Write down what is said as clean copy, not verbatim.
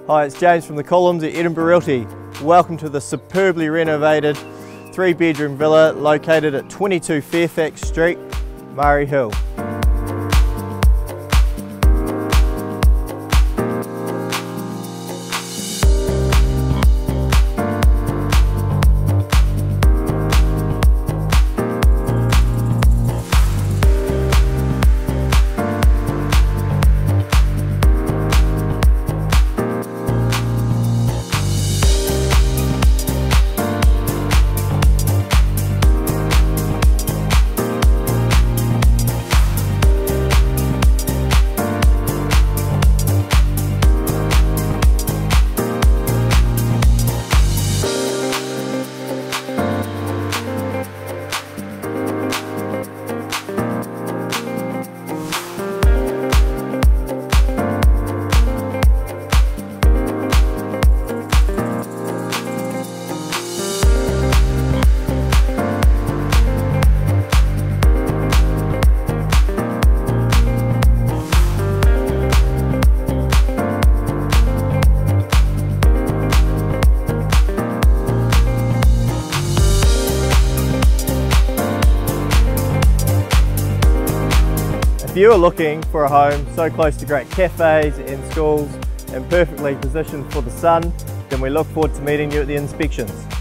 Hi, it's James from the Columbs at Edinburgh Realty. Welcome to the superbly renovated 3-bedroom villa located at 22 Fairfax Street, Maori Hill. If you are looking for a home so close to great cafes and schools and perfectly positioned for the sun, then we look forward to meeting you at the inspections.